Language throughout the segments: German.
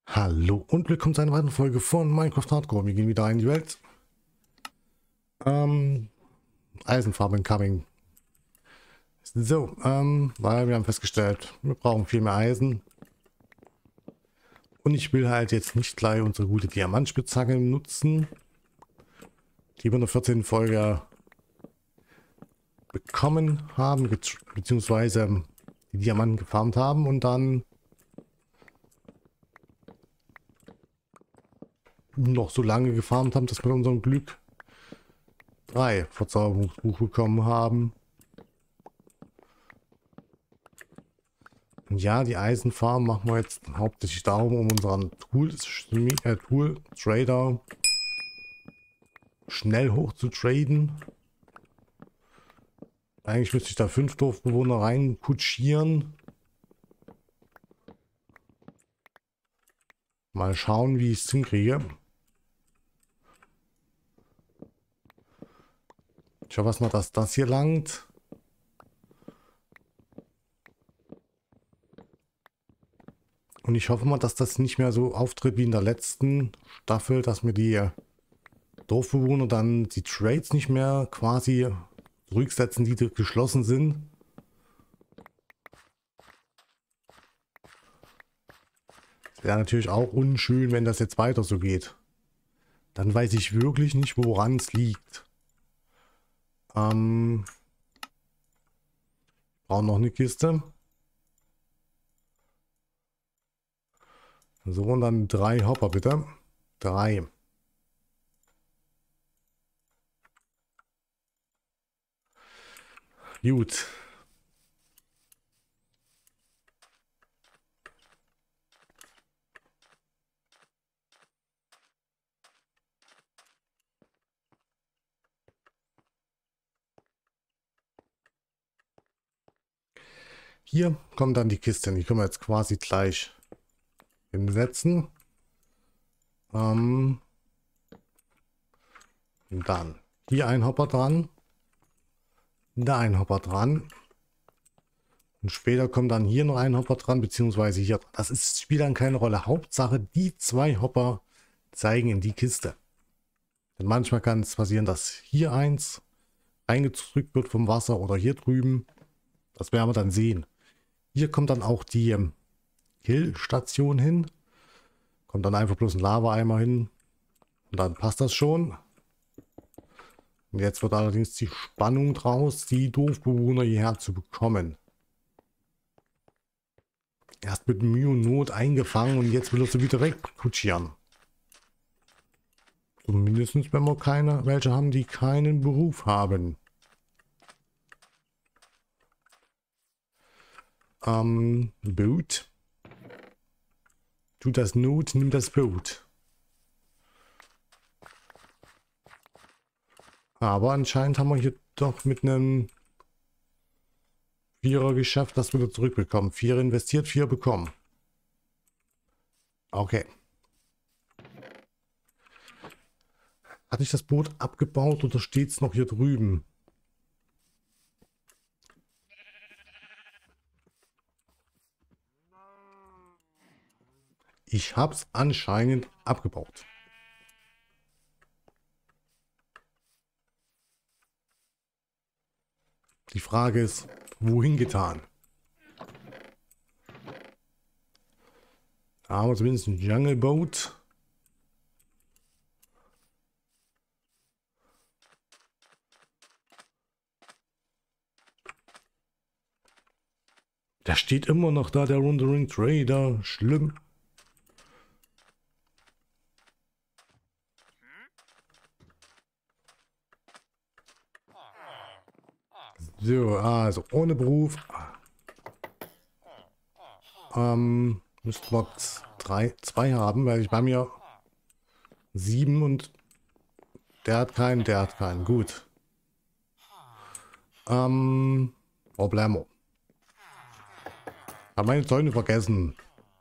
Hallo und willkommen zu einer weiteren Folge von Minecraft Hardcore. Wir gehen wieder in die Welt. Eisenfarben incoming. So, weil wir haben festgestellt, wir brauchen viel mehr Eisen. Und ich will halt jetzt nicht gleich unsere gute Diamantspitzhacke nutzen, die wir in der 14. Folge bekommen haben, beziehungsweise die Diamanten gefarmt haben und dann noch so lange gefarmt haben, dass wir unserem Glück 3 Verzauberungsbuch bekommen haben. Ja, die Eisenfarm machen wir jetzt hauptsächlich darum, um unseren Tool Trader schnell hoch zu traden. Eigentlich müsste ich da 5 Dorfbewohner rein kutschieren. Mal schauen, wie ich es hinkriege. Ich hoffe erstmal, dass das hier langt. Und ich hoffe mal, dass das nicht mehr so auftritt wie in der letzten Staffel, dass mir die Dorfbewohner dann die Trades nicht mehr quasi zurücksetzen, die geschlossen sind. Das wäre natürlich auch unschön, wenn das jetzt weiter so geht. Dann weiß ich wirklich nicht, woran es liegt. Brauchen noch eine Kiste. So, und dann 3 Hopper bitte. 3. Gut. Hier kommt dann die Kiste. Die können wir jetzt quasi gleich hinsetzen. Und dann hier ein Hopper dran. Da ein Hopper dran. Und später kommt dann hier noch ein Hopper dran, beziehungsweise hier. Spielt dann keine Rolle. Hauptsache, die 2 Hopper zeigen in die Kiste. Denn manchmal kann es passieren, dass hier eins eingedrückt wird vom Wasser oder hier drüben. Das werden wir dann sehen. Hier kommt dann auch die Kill-Station hin. Kommt dann einfach bloß ein Lava-Eimer hin. Und dann passt das schon. Und jetzt wird allerdings die Spannung draus, die Dorfbewohner hierher zu bekommen. Erst mit Mühe und Not eingefangen und jetzt will er sie wieder wegkutschieren. Zumindest wenn wir welche haben, die keinen Beruf haben. Boot. Tut das Not, nimm das Boot. Aber anscheinend haben wir hier doch mit einem 4er geschafft, das wieder zurückbekommen. 4 investiert, 4 bekommen. Okay. Hatte ich das Boot abgebaut oder steht es noch hier drüben? Ich habe es anscheinend abgebaut. Die Frage ist, wohin getan? Da haben wir zumindest ein Jungle Boat. Der steht immer noch da, der Wandering Trader. Schlimm. So, also ohne Beruf. Müssten wir 2 haben, weil ich bei mir 7 und der hat keinen. Gut. Problemo. Hab meine Zäune vergessen.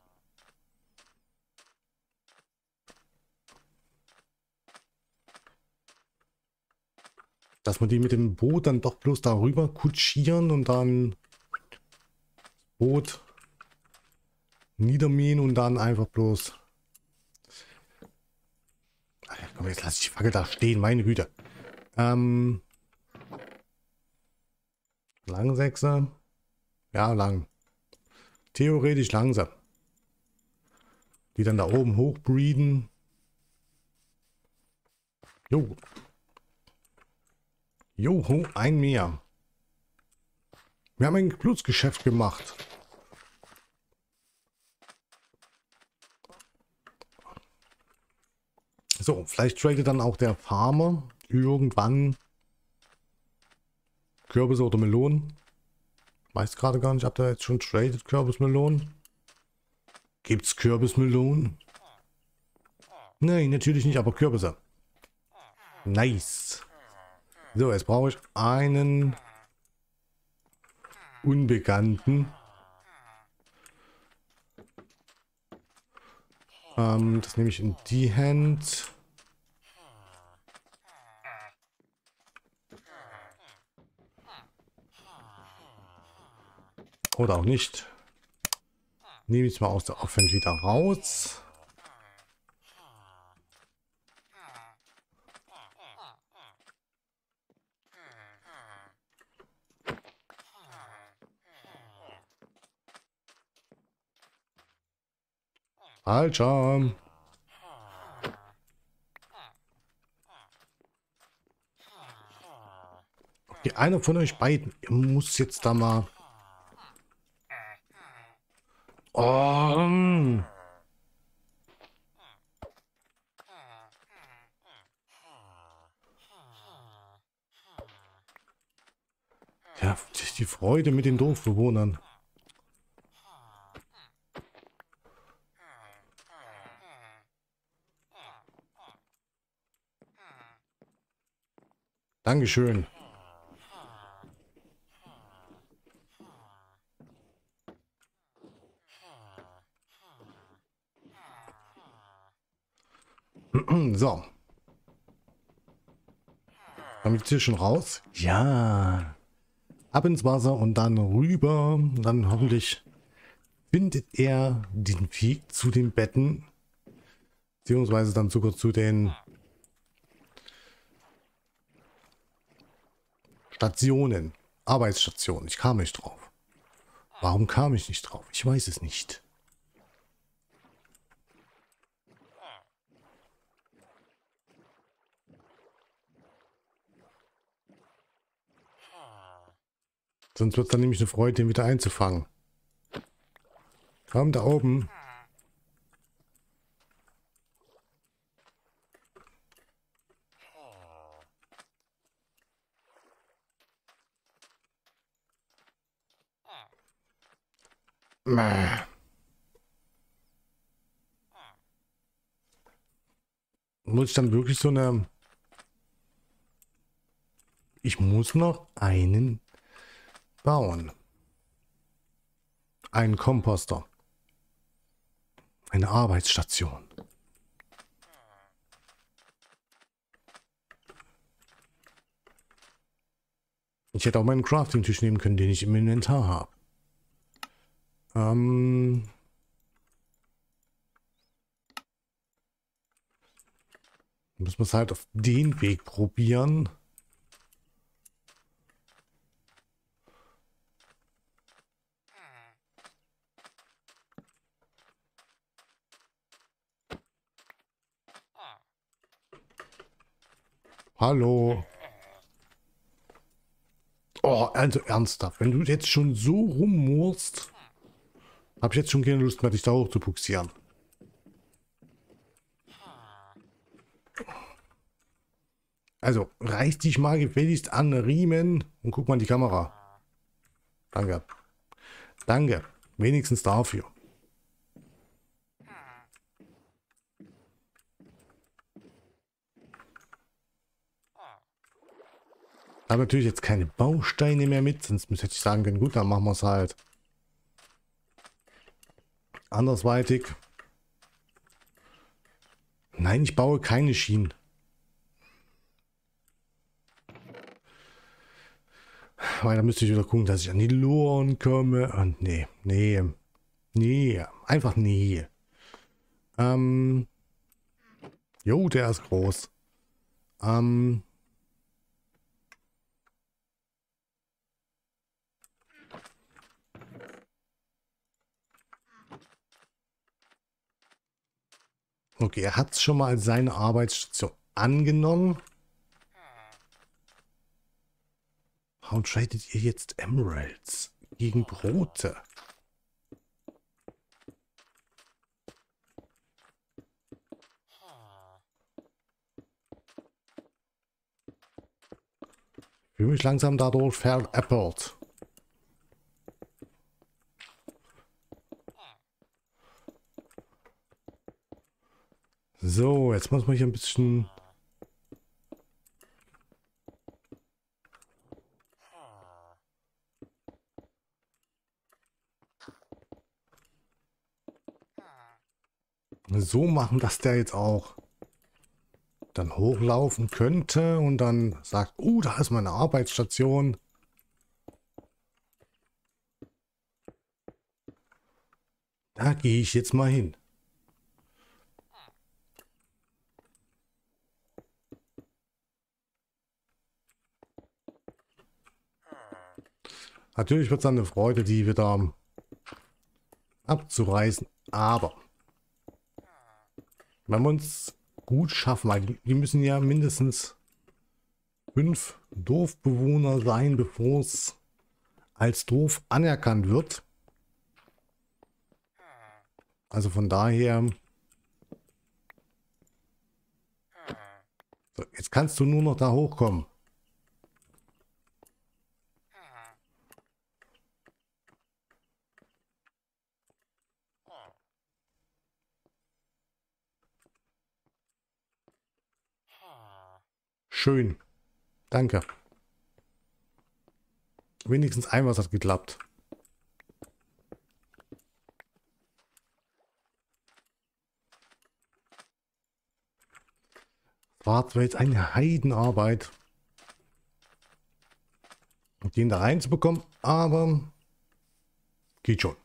Dass man die mit dem Boot dann doch bloß darüber kutschieren und dann Boot niedermähen und dann einfach bloß Ach, komm, jetzt lass ich die Fackel da stehen, meine Güte. Lang 6. Ja, lang. Theoretisch langsam. Die dann da oben hochbreeden. Jo. Joho, ein mehr. Wir haben ein Blutsgeschäft gemacht. So, vielleicht tradet dann auch der Farmer irgendwann Kürbisse oder Melonen. Weiß gerade gar nicht, ob der jetzt schon tradet Kürbismelonen. Gibt's Kürbismelonen? Nein, natürlich nicht, aber Kürbisse. Nice. So, jetzt brauche ich einen Unbekannten. Das nehme ich in die Hand. Oder auch nicht. Nehme ich mal aus der Offense wieder raus. Alter. Okay, einer von euch beiden muss jetzt da mal... Oh. Ja, die Freude mit den Dorfbewohnern. Dankeschön. So. Haben wir hier schon raus? Ja. Ab ins Wasser und dann rüber. Und dann hoffentlich findet er den Weg zu den Betten. Beziehungsweise dann sogar zu den Stationen. Arbeitsstationen. Ich kam nicht drauf. Warum kam ich nicht drauf? Ich weiß es nicht. Sonst wird es dann nämlich eine Freude, den wieder einzufangen. Komm, da oben. Mäh. Muss ich dann wirklich so eine... Ich muss noch einen bauen. Einen Komposter. Eine Arbeitsstation. Ich hätte auch meinen Crafting-Tisch nehmen können, den ich im Inventar habe. Müssen wir es halt auf den Weg probieren. Hallo. Oh, also ernsthaft. Wenn du jetzt schon so rummurst, habe ich jetzt schon keine Lust mehr, dich da hoch zu buxieren. Also, reiß dich mal gefälligst an den Riemen und guck mal in die Kamera. Danke. Danke. Wenigstens dafür. Ich habe natürlich jetzt keine Bausteine mehr mit, sonst hätte ich sagen können, gut, dann machen wir es halt andersweitig. Nein, ich baue keine Schienen. Weil da müsste ich wieder gucken, dass ich an die Loren komme. Und nee, einfach nee. Jo, der ist groß. Okay, er hat es schon mal als seine Arbeitsstation angenommen. Warum tradet ihr jetzt Emeralds gegen Brote? Ich fühle mich langsam dadurch veräppelt. So, jetzt muss man hier ein bisschen... so machen, dass der jetzt auch dann hochlaufen könnte und dann sagt, oh, da ist meine Arbeitsstation. Da gehe ich jetzt mal hin. Natürlich wird es dann eine Freude, die wieder abzureißen, aber wenn wir uns gut schaffen, weil die müssen ja mindestens 5 Dorfbewohner sein, bevor es als Dorf anerkannt wird. Also von daher... So, jetzt kannst du nur noch da hochkommen. Schön. Danke. Wenigstens einmal hat geklappt. War zwar jetzt eine Heidenarbeit, den da reinzubekommen, aber geht schon.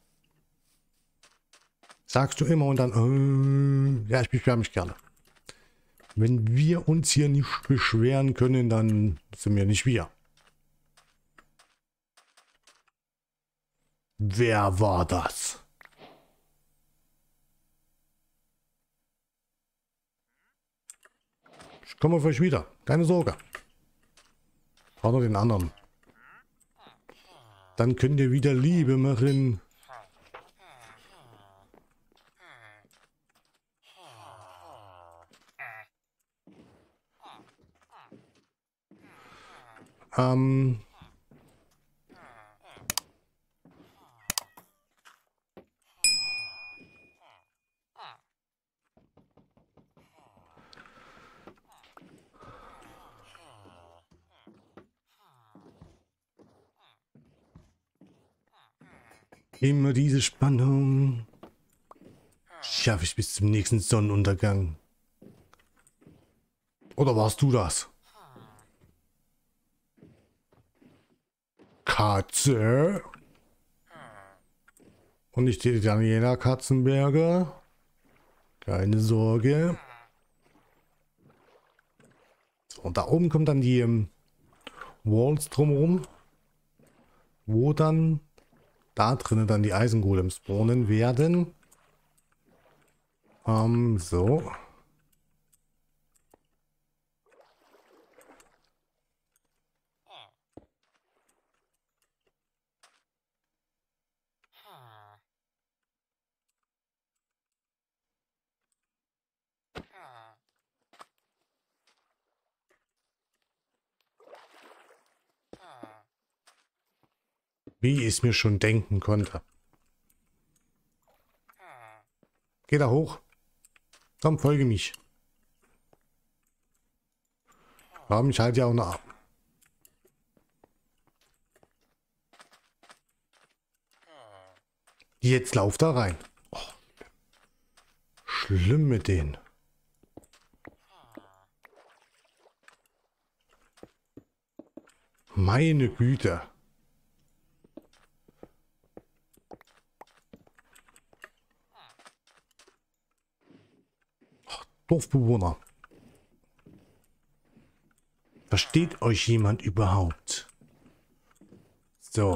Sagst du immer und dann, ja, ich beschwere mich gerne. Wenn wir uns hier nicht beschweren können, dann sind wir nicht wir. Wer war das? Ich komme auf euch wieder. Keine Sorge. Oder den anderen. Dann könnt ihr wieder Liebe machen. Immer diese Spannung. Schaffe ich bis zum nächsten Sonnenuntergang. Oder warst du das? Katze? Und nicht die Daniela Katzenberger? Keine Sorge. So, und da oben kommt dann die Walls drumherum, wo dann da drinnen dann die Eisengolems spawnen werden. So. Wie ich es mir schon denken konnte. Geh da hoch. Komm, folge mich. Warum ich halt ja auch noch... Jetzt lauf da rein. Oh, schlimm mit denen. Meine Güte. Dorfbewohner. Versteht euch jemand überhaupt? So.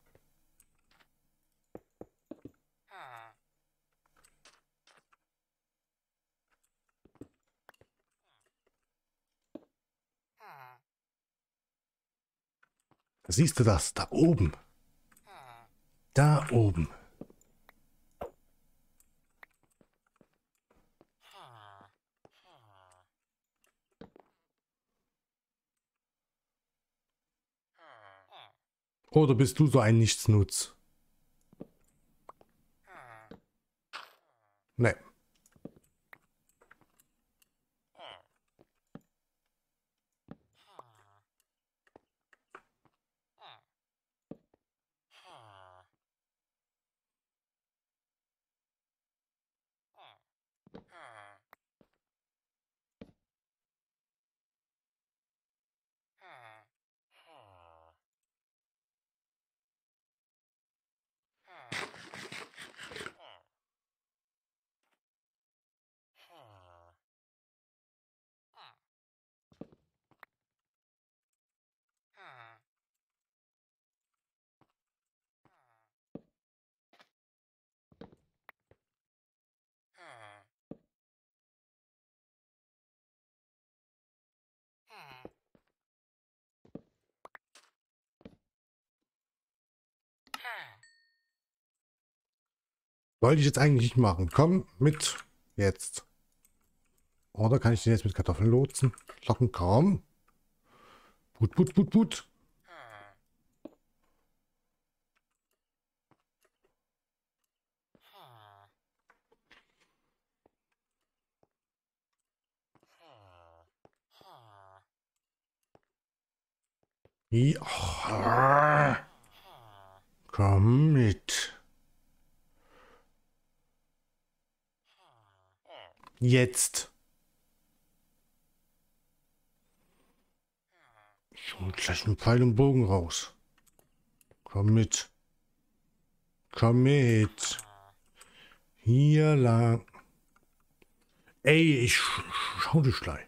Siehst du das? Da oben. Da oben. Oder bist du so ein Nichtsnutz? Nee. Wollte ich jetzt eigentlich nicht machen. Komm mit jetzt. Oder kann ich den jetzt mit Kartoffeln lotsen? Locken kaum. Put, put, put, put. Ja. Komm mit. Jetzt. Ich hol gleich einen Pfeil und Bogen raus. Komm mit. Komm mit. Hier lang. Ey, schau dich gleich.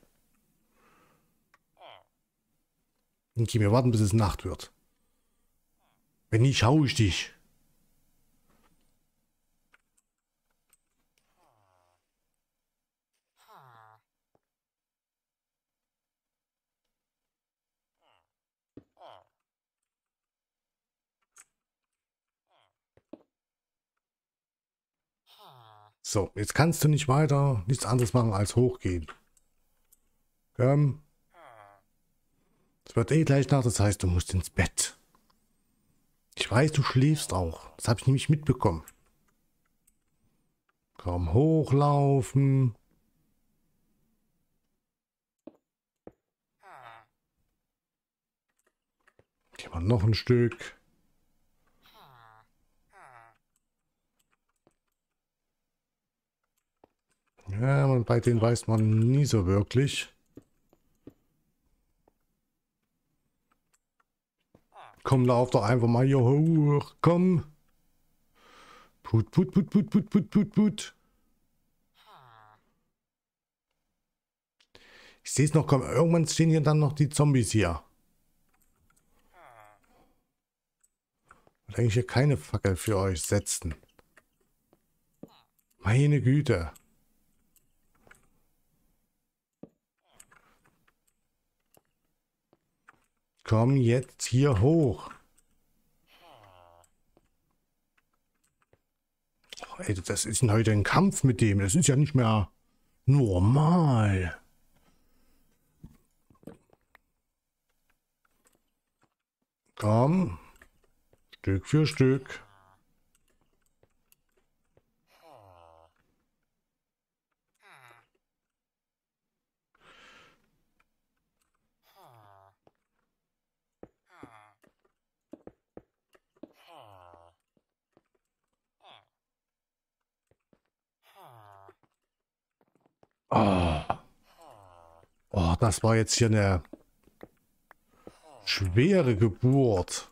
Okay, wir warten, bis es Nacht wird. Wenn nicht, hau ich dich. So, jetzt kannst du nicht weiter nichts anderes machen als hochgehen. Komm. Es wird eh gleich Nacht, das heißt, du musst ins Bett. Ich weiß, du schläfst auch. Das habe ich nämlich mitbekommen. Komm, hochlaufen. Hier mal noch ein Stück. Ja, und bei denen weiß man nie so wirklich. Komm, lauf doch einfach mal hier hoch. Komm. Put, put, put, put, put, put, put, put. Ich sehe es noch, komm, irgendwann stehen hier dann noch die Zombies hier. Ich will eigentlich hier keine Fackel für euch setzen. Meine Güte. Komm jetzt hier hoch. Oh, ey, das ist denn heute ein Kampf mit dem. Das ist ja nicht mehr normal. Komm. Stück für Stück. Oh. Oh, das war jetzt hier eine schwere Geburt.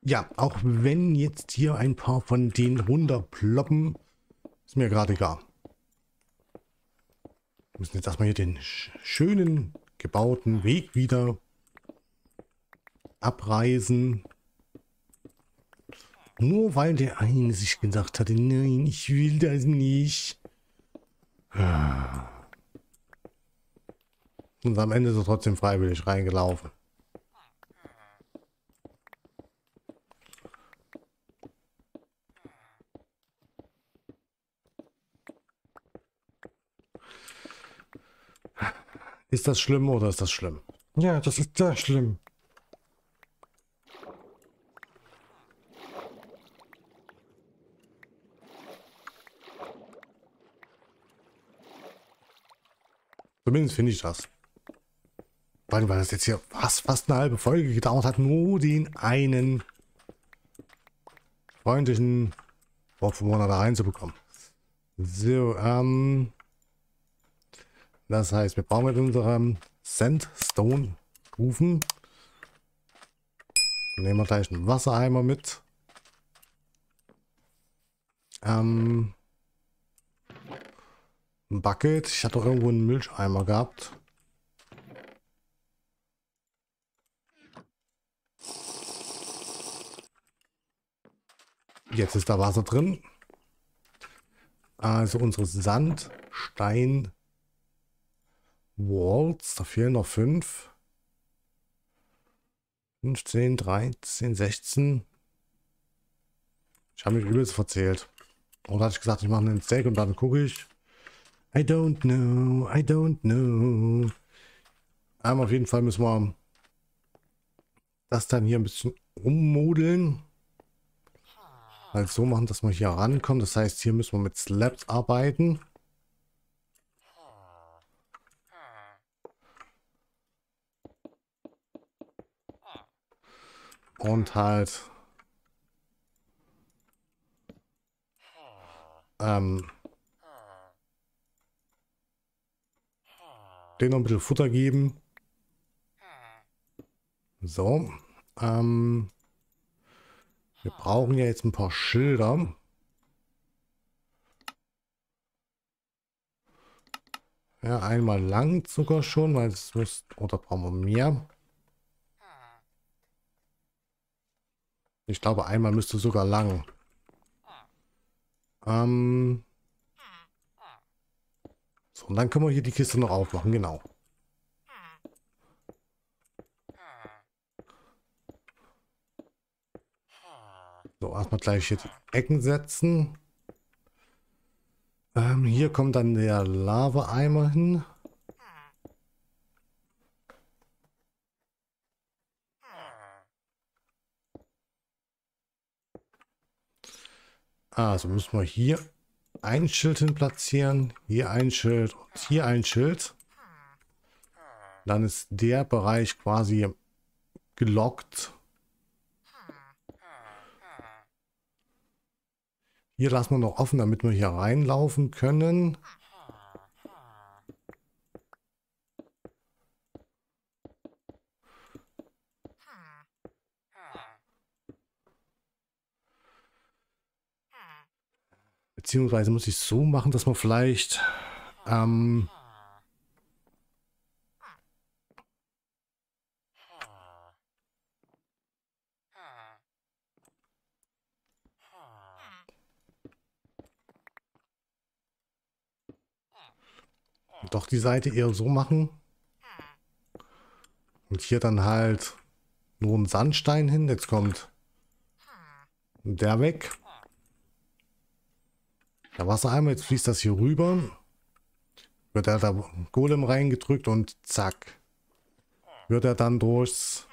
Ja, auch wenn jetzt hier ein paar von denen runterploppen, ist mir gerade egal. Wir müssen jetzt erstmal hier den schönen gebauten Weg wieder abreißen. Nur weil der eine sich gedacht hatte, nein, ich will das nicht. Und am Ende ist er trotzdem freiwillig reingelaufen. Ist das schlimm oder ist das schlimm? Ja, das ist sehr schlimm. Zumindest finde ich das. Vor allem, weil das jetzt hier fast eine halbe Folge gedauert hat, nur den einen freundlichen Dorfbewohner da reinzubekommen. So, das heißt, wir brauchen mit unserem Sandstone-Stufen. Nehmen wir gleich einen Wassereimer mit. Ein Bucket. Ich hatte doch irgendwo einen Milcheimer gehabt. Jetzt ist da Wasser drin. Also unsere Sandstein Walls. Da fehlen noch 5. 15, 13, 16. Ich habe mich übelst verzählt. Oder hatte ich gesagt, ich mache einen Steak und dann gucke ich. I don't know, I don't know. Auf jeden Fall müssen wir das dann hier ein bisschen ummodeln. Halt so machen, dass wir hier rankommen. Das heißt, hier müssen wir mit Slabs arbeiten. Und halt denen noch ein bisschen Futter geben. So. Wir brauchen ja jetzt ein paar Schilder. Ja, einmal lang sogar schon, weil es muss, oder brauchen wir mehr? Ich glaube, einmal müsste sogar lang. So, und dann können wir hier die Kiste noch aufmachen, genau. So, erstmal gleich hier die Ecken setzen. Hier kommt dann der Lava-Eimer hin. Also müssen wir hier ein Schild hin platzieren, hier ein Schild und hier ein Schild. Dann ist der Bereich quasi gelockt. Hier lassen wir noch offen, damit wir hier reinlaufen können. Beziehungsweise muss ich es so machen, dass man vielleicht doch die Seite eher so machen. Und hier dann halt nur ein Sandstein hin. Jetzt kommt der weg. Der Wassereimer, jetzt fließt das hier rüber. Wird er da Golem reingedrückt und zack. Wird er dann durchs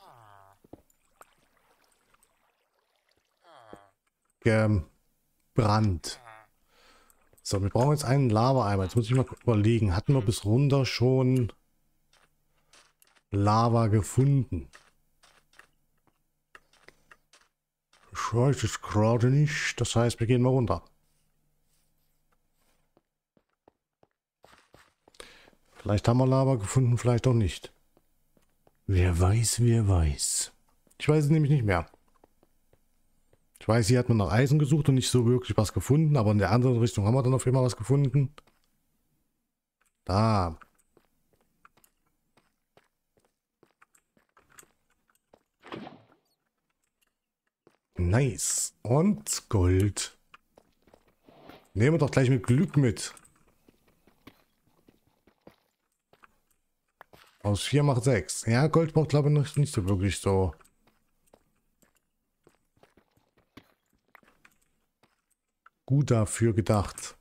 gebrannt. So, wir brauchen jetzt einen Lava-Eimer. Jetzt muss ich mal überlegen, hatten wir bis runter schon Lava gefunden? Ich weiß es gerade nicht. Das heißt, wir gehen mal runter. Vielleicht haben wir Lava gefunden, vielleicht auch nicht. Wer weiß, wer weiß. Ich weiß es nämlich nicht mehr. Ich weiß, hier hat man nach Eisen gesucht und nicht so wirklich was gefunden, aber in der anderen Richtung haben wir dann auf jeden Fall was gefunden. Da. Nice. Und Gold. Nehmen wir doch gleich mit Glück mit. Aus 4 macht 6. Ja, Gold braucht glaube ich nicht so wirklich so. Gut dafür gedacht.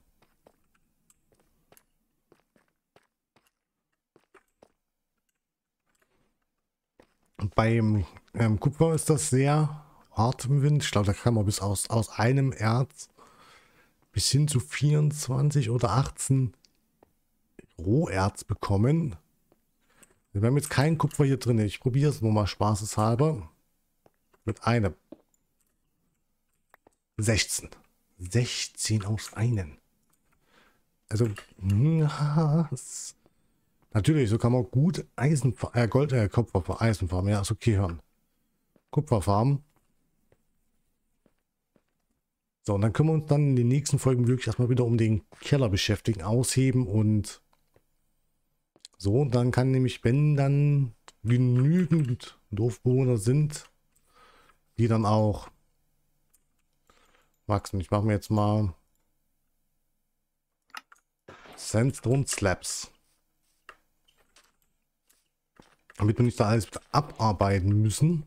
Beim Kupfer ist das sehr hart im Wind. Ich glaube, da kann man bis aus einem Erz bis hin zu 24 oder 18 Roherz bekommen. Wir haben jetzt kein Kupfer hier drin. Ich probiere es nur mal spaßeshalber. Mit einem. 16. 16 aus einem. Also, ja, natürlich, so kann man gut Kupfer, Eisenfarm, ja, ist okay hören. Kupferfarm. So, und dann können wir uns dann in den nächsten Folgen wirklich erstmal wieder um den Keller beschäftigen, ausheben und so. Und dann kann nämlich, wenn dann genügend Dorfbewohner sind, die dann auch wachsen. Ich mache mir jetzt mal Sandstone Slabs. Damit wir nicht da alles wieder abarbeiten müssen.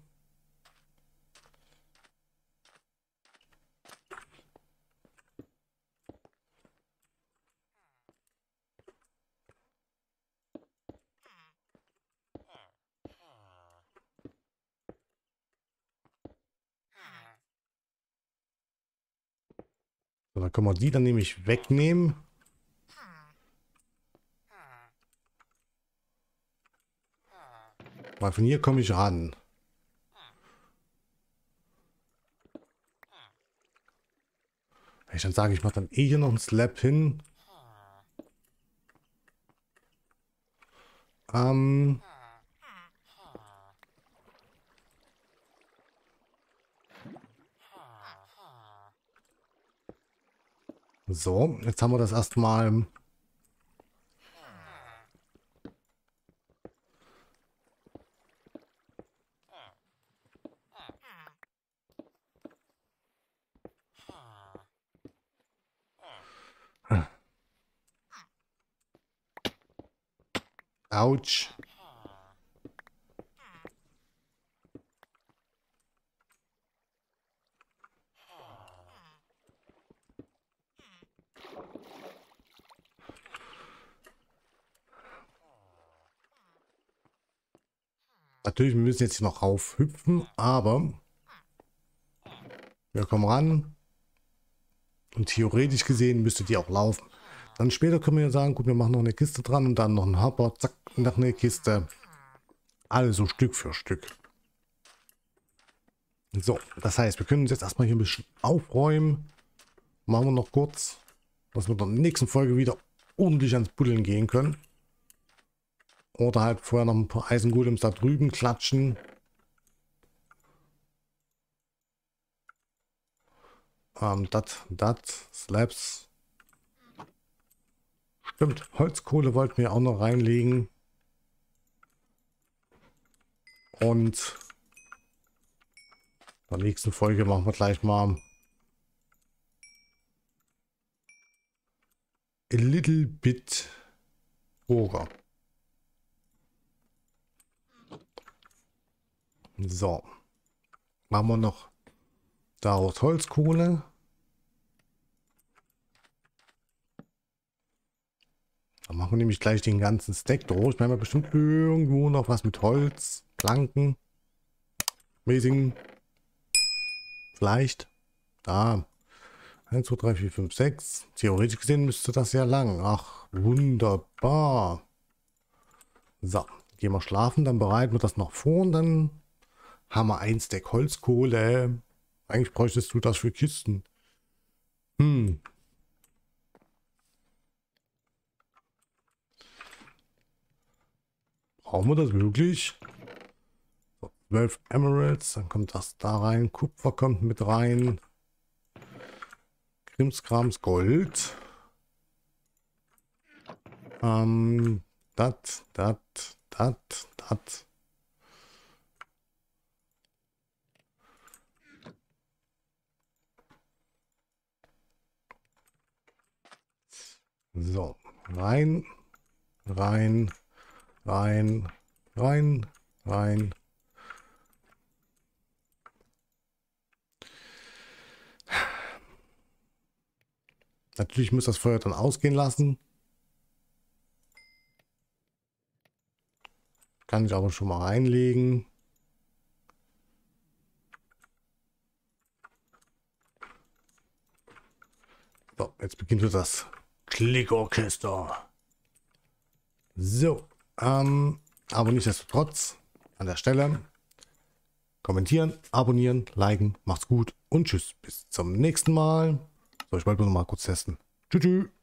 So, dann können wir die dann nämlich wegnehmen. Weil von hier komme ich ran. Wenn ich dann sage, ich mache dann eh hier noch ein Slab hin. So, jetzt haben wir das erstmal. Autsch. Natürlich, wir müssen jetzt hier noch raufhüpfen, aber wir kommen ran. Und theoretisch gesehen müsste die auch laufen. Dann später können wir ja sagen, gut, wir machen noch eine Kiste dran und dann noch einen Hopper, zack, noch eine Kiste. Also Stück für Stück. So, das heißt, wir können uns jetzt erstmal hier ein bisschen aufräumen. Machen wir noch kurz, dass wir in der nächsten Folge wieder ordentlich ans Buddeln gehen können. Oder halt vorher noch ein paar Eisengolems da drüben klatschen. Das, Slabs. Stimmt, Holzkohle wollten wir auch noch reinlegen. Und in der nächsten Folge machen wir gleich mal a little bit Burger. So. Machen wir noch daraus Holzkohle. Dann machen wir nämlich gleich den ganzen Stack durch. Wir haben ja bestimmt irgendwo noch was mit Holz, Planken, Mäßigen. Vielleicht. Da. 1, 2, 3, 4, 5, 6. Theoretisch gesehen müsste das ja lang. Ach, wunderbar. So, gehen wir schlafen, dann bereiten wir das noch vor und dann haben wir ein Stack Holzkohle. Eigentlich bräuchtest du das für Kisten. Brauchen wir das wirklich? So, 12 Emeralds, dann kommt das da rein. Kupfer kommt mit rein. Krimskrams Gold. Dat. So, rein. Natürlich muss das Feuer dann ausgehen lassen. Kann ich aber schon mal reinlegen. So, jetzt beginnt das Klickorchester. So, aber nichtsdestotrotz an der Stelle kommentieren, abonnieren, liken, macht's gut und tschüss, bis zum nächsten Mal. So, ich wollte nur noch mal kurz testen. Tschüss.